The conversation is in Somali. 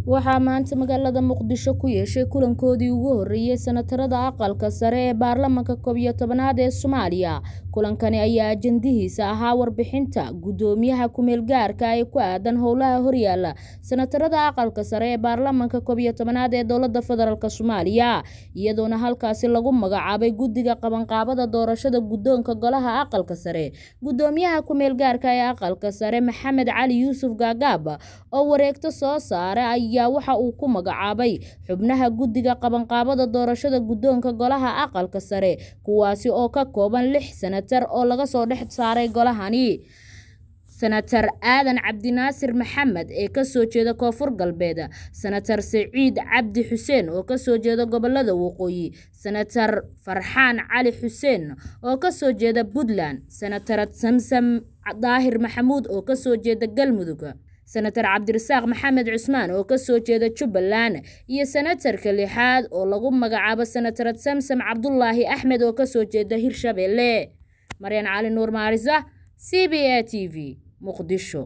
waxaa maanta magaalada Muqdisho ku yeeshay kulankoodii ugu horeeyay sanatarada aqalka sare ee baarlamaanka 11aad ee Soomaaliya. Kulankani ayaa ajandihiisa ahaa warbixinta gudoomiyaha ku-meel gaarka ah ee ku aadan howlaha horyaala sanatarada aqalka sare ee baarlamaanka 11aad ee dowladda federaalka Soomaaliya, iyadoona halkaasi lagu magacaabay guddiga qabanqaabada doorashada guddoonka golaha aqalka sare. Gudoomiyaha ku-meel gaarka ah ee aqalka sare Maxamed Cali Yuusuf Gaagaab oo wareegto soo saaray ayaa waxa uu ku magacaabay xubnaha guddiga qabanqaabada doorashada guddoonka golaha aqalka sare, kuwaasi oo ka kooban 6 sanatar oo laga soo dhex saaray golahani. Senator Aadan Cabdinaasir Maxamed ee ka soo jeeda Koonfur Galbeed, Senator Saciid Cabdi Xuseen oo ka soo jeeda gobolada Waqooyi, Senator Farxaan Cali Xuseen oo ka soo jeeda Puntland, Senator Samsam Daahir Maxamuud oo ka soo jeeda Galmudug, Senator Cabdirasaaq Maxamed Cusmaan oo ka soo jeeda Jubbaland, iyo senatarka lixaad oo lagu magacaabo Senator Samsam Cabdullaahi Axmed oo ka soo jeeda Hirshabelle. Maryan Cali Nuur Maarisa, CBA TV, Muqdisho.